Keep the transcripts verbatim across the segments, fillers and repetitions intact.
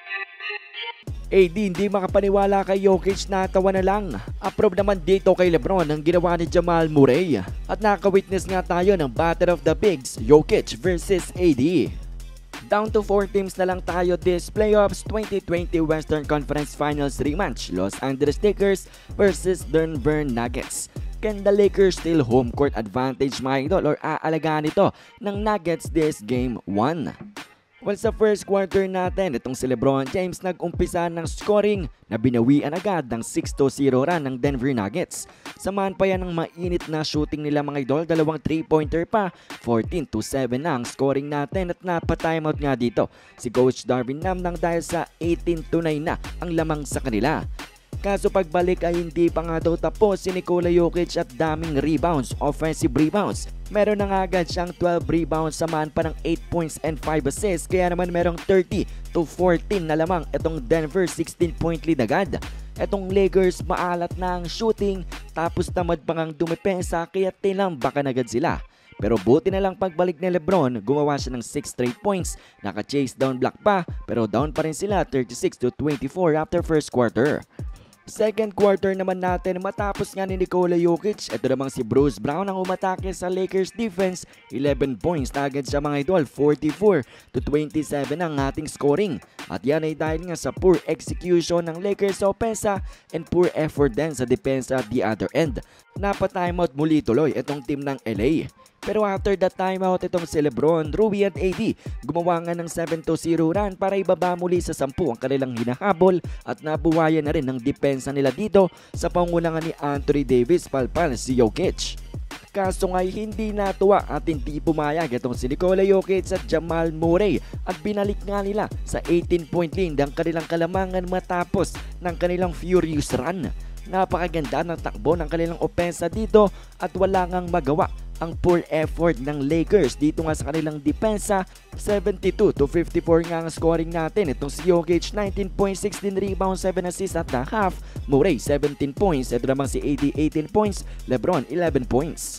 A D hindi makapaniwala kay Jokic na tawa na lang. Approve naman dito kay Lebron ang ginawa ni Jamal Murray. At nakawitness nga tayo ng Battle of the Bigs, Jokic versus A D. Down to four teams na lang tayo this playoffs twenty twenty Western Conference Finals rematch. Los Angeles Lakers versus Denver Nuggets. Can the Lakers still home court advantage mga idol or aalagaan ito ng Nuggets this game one? Well, sa first quarter natin, itong si LeBron James nag-umpisa ng scoring na binawian agad ng six to zero run ng Denver Nuggets. Samahan pa yan ng mainit na shooting nila mga idol, dalawang three pointer pa, fourteen to seven na ang scoring natin at napa-timeout nga dito si Coach Darvin Ham nang dahil sa eighteen to nine na ang lamang sa kanila. Kaso pagbalik ay hindi pa nga daw tapos si Nikola Jokic at daming rebounds, offensive rebounds. Meron na nga agad siyang twelve rebounds, samahan pa ng eight points and five assists, kaya naman merong thirty to fourteen na lamang itong Denver, sixteen point lead agad. Itong Lakers maalat na ang shooting tapos tamad pa ngang dumepensa kaya tinambakan agad sila. Pero buti na lang pagbalik ni Lebron, gumawa siya ng six straight points, naka-chase down block pa pero down pa rin sila thirty-six to twenty-four after first quarter. Second quarter naman natin matapos nga ni Nikola Jokic, ito namang si Bruce Brown ang umatake sa Lakers defense, eleven points na agad siya mga idol, forty-four to twenty-seven ang ating scoring. At yan ay dahil nga sa poor execution ng Lakers sa opensa and poor effort din sa depensa at the other end. Napa-timeout muli tuloy itong team ng L A. Pero after that timeout, itong si Lebron, Rui at A D gumawa nga ng seven to zero run para ibaba muli sa ten ang kanilang hinahabol at nabuhayan na rin ng depensa nila dito sa pangunahan ni Anthony Davis palpal si Jokic. Kaso nga'y hindi natuwa at hindi pumayag itong si Nikola Jokic at Jamal Murray at binalik nga nila sa eighteen point lead ang kanilang kalamangan matapos ng kanilang furious run. Napakaganda ng takbo ng kanilang opensa dito at wala ngang magawa ang poor effort ng Lakers dito nga sa kanilang depensa. Seventy-two to fifty-four nga ang scoring natin. Itong si Jokic nineteen points, sixteen rebounds, seven assists at the half. Murray seventeen points. Ito naman si A D eighteen points. Lebron eleven points.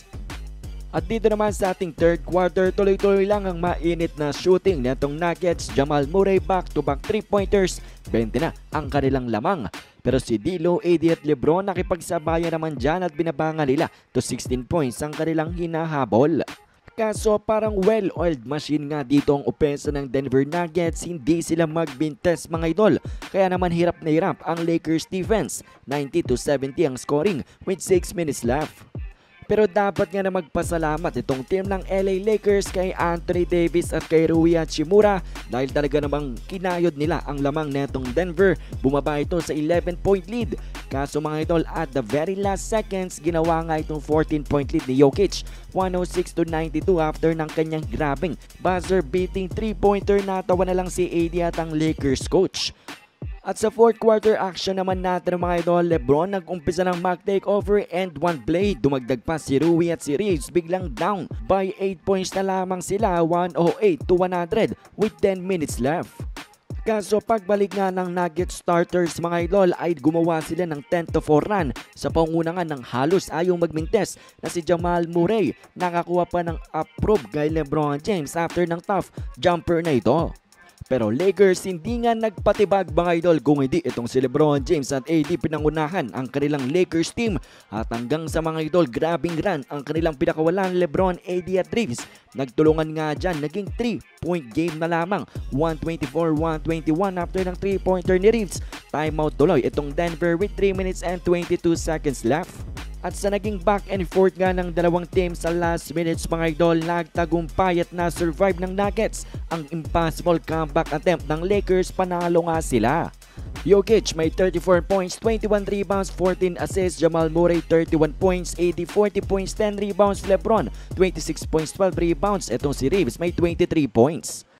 At dito naman sa ating third quarter, tuloy-tuloy lang ang mainit na shooting nitong Nuggets. Jamal Murray back-to-back three-pointers, twenty na ang kanilang lamang. Pero si D'Lo, A D at Lebron nakipagsabayan naman dyan at binabangan nila to sixteen points ang kanilang hinahabol. Kaso parang well-oiled machine nga dito ang opensa ng Denver Nuggets, hindi sila magbintes mga idol. Kaya naman hirap na hirap ang Lakers defense, ninety to seventy ang scoring with six minutes left. Pero dapat nga na magpasalamat itong team ng L A Lakers kay Anthony Davis at kay Rui Hachimura dahil talaga namang kinayod nila ang lamang netong Denver. Bumaba ito sa eleven point lead. Kaso mga idol, at the very last seconds, ginawa nga itong fourteen point lead ni Jokic, one oh six to ninety-two after ng kanyang grabing buzzer beating three pointer. Natawa na lang si A D at ang Lakers coach. At sa fourth quarter action naman natin mga idol, Lebron nag-umpisa ng mag takeover and one play. Dumagdag pa si Rui at si Reeves, biglang down by eight points na lamang sila, one oh eight to one hundred with ten minutes left. Kaso pagbalik nga ng Nuggets starters mga idol ay gumawa sila ng ten to four run sa pangunangan ng halos ayong magmintes na si Jamal Murray. Nakakuha pa ng approve kay LeBron James after ng tough jumper na ito. Pero Lakers hindi nga nagpatibag mga idol kung hindi itong si LeBron James at A D pinangunahan ang kanilang Lakers team. At hanggang sa mga idol, grabing run ang kanilang pinakawalan Lebron, A D at Reeves. Nagtulungan nga dyan, naging three point game na lamang, one twenty-four to one twenty-one after ng three pointer ni Reeves. Timeout tuloy itong Denver with three minutes and twenty-two seconds left. At sa naging back and forth nga ng dalawang teams sa last minutes mga idol, nagtagumpay at na-survive ng Nuggets ang impossible comeback attempt ng Lakers, panalo nga sila. Jokic may thirty-four points, twenty-one rebounds, fourteen assists. Jamal Murray thirty-one points, A D forty points, ten rebounds. Lebron twenty-six points, twelve rebounds. Etong si Reeves may twenty-three points.